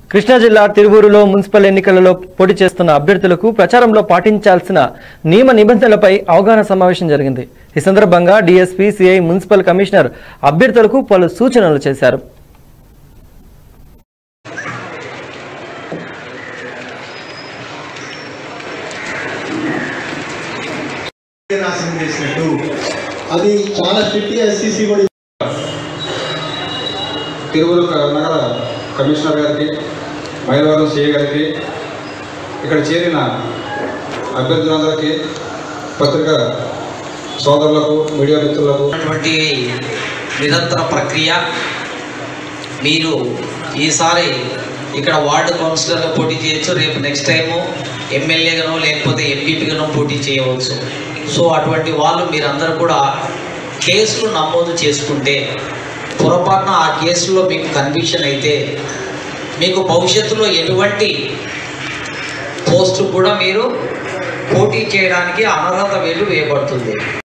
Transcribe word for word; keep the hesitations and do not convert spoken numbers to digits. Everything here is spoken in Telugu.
కృష్ణా జిల్లా తిరువూరులో మున్సిపల్ ఎన్నికలలో పోటీ చేస్తున్న అభ్యర్థులకు ప్రచారంలో పాటించాల్సిన నియమ నిబంధనలపై అవగాహన సమావేశం జరిగింది। ఈ సందర్భంగా డీఎస్పీ సిఐ మున్సిపల్ కమిషనర్ అభ్యర్థులకు పలు సూచనలు చేశారు। అది చాలా స్ట్రిక్ట్ ఎస్సీసీ కూడా తిరువూరు నగర కమిషనర్ గారికి మైలవరం సిఐ గారికి ఇక్కడ చేరిన అభ్యర్థులందరికీ పత్రికా సోదరులకు మీడియా మిత్రులకు అటువంటి నిరంతర ప్రక్రియ మీరు ఈసారి ఇక్కడ వార్డు కౌన్సిలర్గా పోటీ చేయొచ్చు, రేపు నెక్స్ట్ టైము ఎమ్మెల్యేగానో లేకపోతే ఎంపీపీగానో పోటీ చేయవచ్చు। సో అటువంటి వాళ్ళు మీరందరూ కూడా కేసులు నమోదు చేసుకుంటే పొరపాటున ఆ కేసులో మీకు కన్విక్షన్ అయితే మీకు భవిష్యత్తులో ఎటువంటి పోస్టు కూడా మీరు పోటీ చేయడానికి అనర్హత వేలు వేయబడుతుంది।